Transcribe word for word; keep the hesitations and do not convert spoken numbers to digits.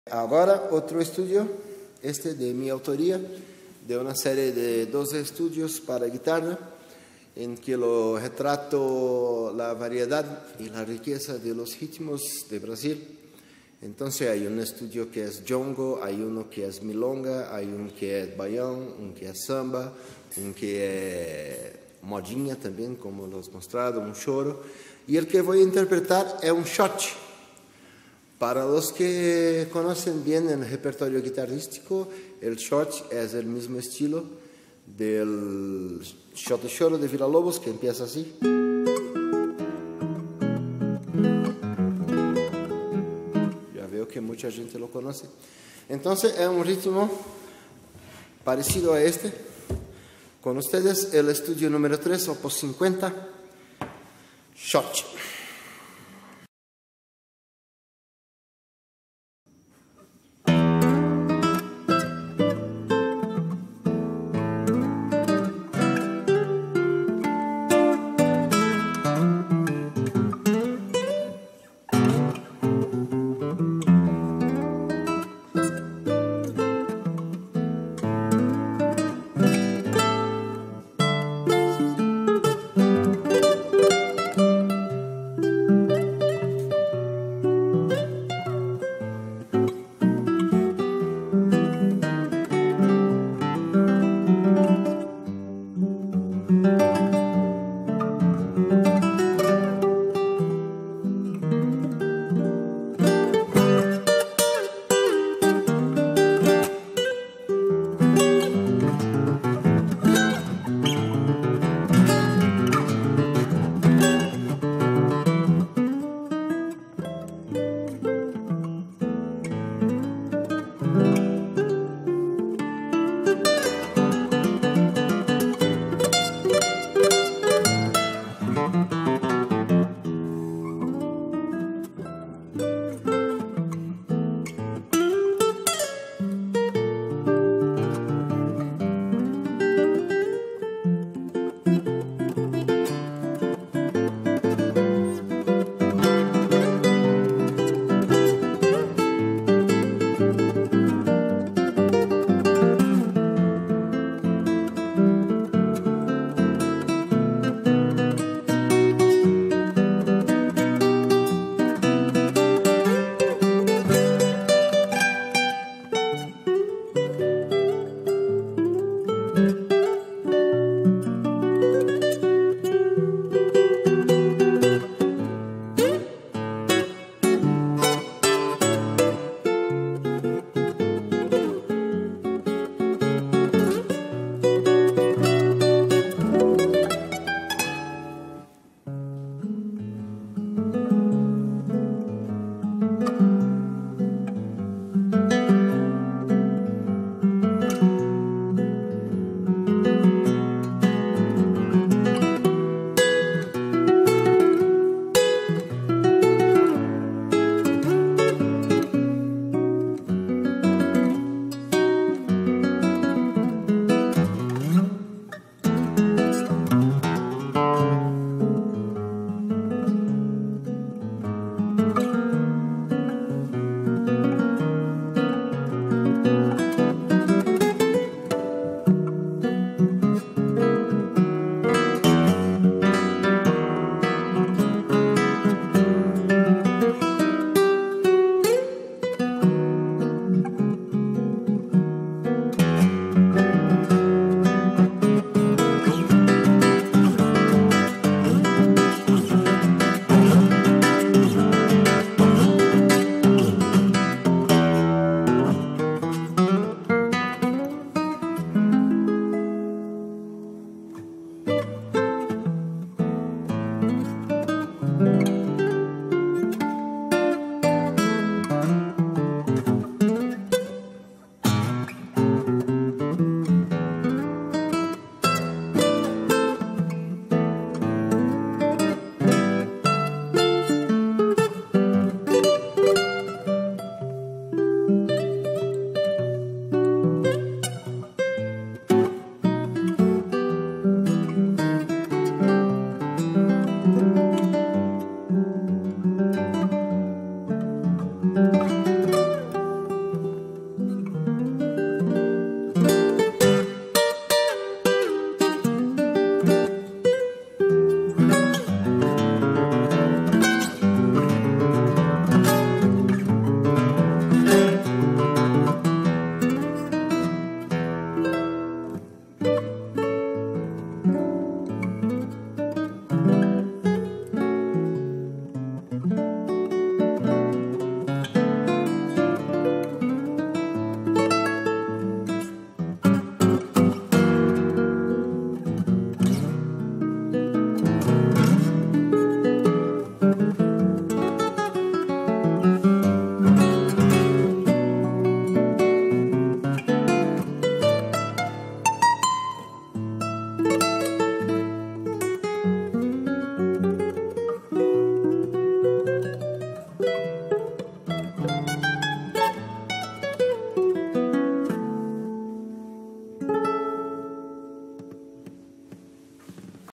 Ahora otro estudio, este de mi autoría, de una serie de doce estudios para guitarra, en que lo retrato la variedad y la riqueza de los ritmos de Brasil. Entonces hay un estudio que es jongo, hay uno que es milonga, hay uno que es baião, un que es samba, un que es modinha también, como los mostrado, un choro. Y el que voy a interpretar es un shot. Para los que conocen bien el repertorio guitarrístico, el shot es el mismo estilo del shot de choro de Villa-Lobos, que empieza así. Ya veo que mucha gente lo conoce. Entonces es un ritmo parecido a este. Con ustedes el estudio número tres, opus cincuenta, shot.